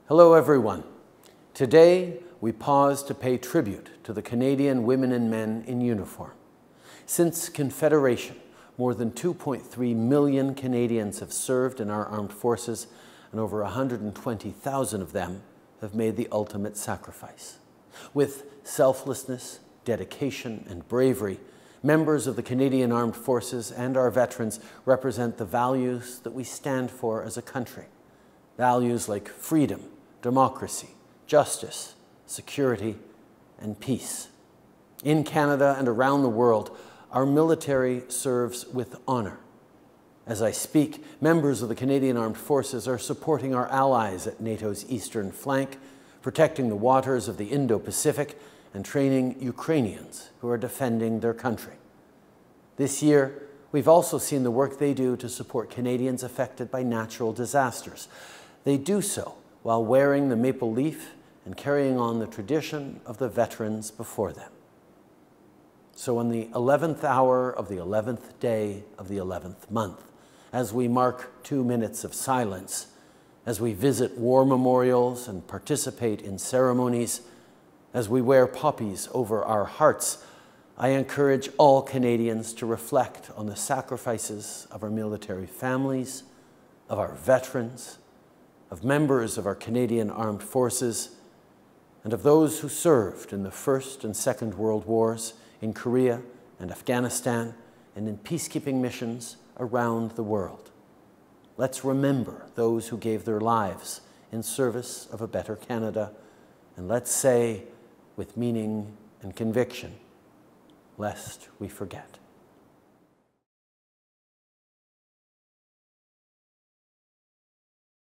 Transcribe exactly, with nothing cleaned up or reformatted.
Hello everyone. Today we pause to pay tribute to the Canadian women and men in uniform. Since Confederation, more than two point three million Canadians have served in our armed forces, and over one hundred twenty thousand of them have made the ultimate sacrifice. With selflessness, dedication, and bravery, members of the Canadian Armed Forces and our veterans represent the values that we stand for as a country. Values like freedom, democracy, justice, security, and peace. In Canada and around the world, our military serves with honor. As I speak, members of the Canadian Armed Forces are supporting our allies at NATO's eastern flank, protecting the waters of the Indo-Pacific, and training Ukrainians who are defending their country. This year, we've also seen the work they do to support Canadians affected by natural disasters. They do so while wearing the maple leaf and carrying on the tradition of the veterans before them. So on the eleventh hour of the eleventh day of the eleventh month, as we mark two minutes of silence, as we visit war memorials and participate in ceremonies, as we wear poppies over our hearts, I encourage all Canadians to reflect on the sacrifices of our military families, of our veterans, of members of our Canadian Armed Forces, and of those who served in the First and Second World Wars in Korea and Afghanistan and in peacekeeping missions around the world. Let's remember those who gave their lives in service of a better Canada, and let's say with meaning and conviction, lest we forget.